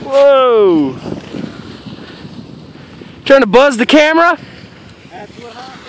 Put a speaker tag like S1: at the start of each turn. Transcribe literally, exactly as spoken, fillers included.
S1: Whoa! Trying to buzz the camera?
S2: That's what happened.